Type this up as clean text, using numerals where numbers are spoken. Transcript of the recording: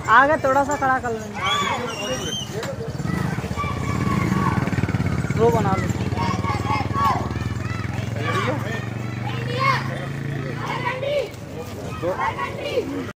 आगे थोड़ा सा खड़ा कर लेंगे, वो बना लो।